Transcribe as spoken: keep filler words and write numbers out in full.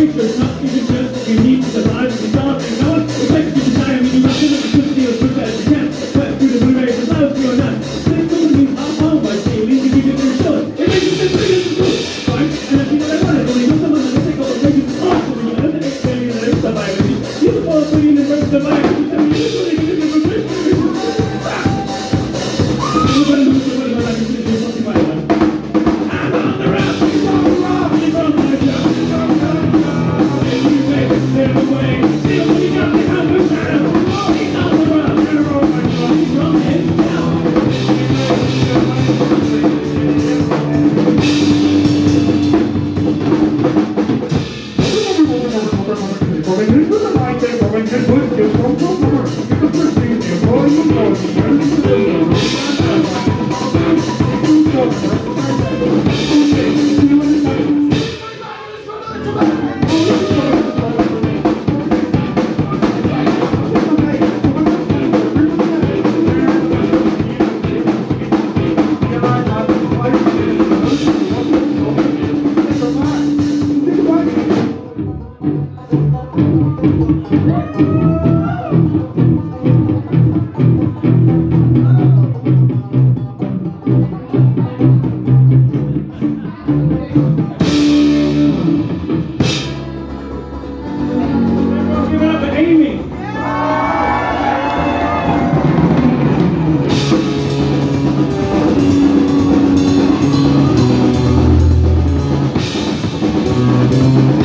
picture. It's not even just you need to survive. It's something no one expects you to die. I mean, you must live as quickly as quick as you can. But through the Blu-ray, the clouds go nuts. Then someone leaves out home by saying, leave you give your show. It makes you think big as the truth. Fine, and if you know that one, I believe someone that they take all the things is awesome. When you underestimate that it's surviving. You can fall asleep in the first surviving. You tell me you really can do it. Everybody knows somebody like this is your fucking fight. I'm on the route. You're on the route. You're on the job. You're on the job. And you say, stay away. Still, when you got the house of time. He's on the route. You're on the job. He's on the head down. Amy.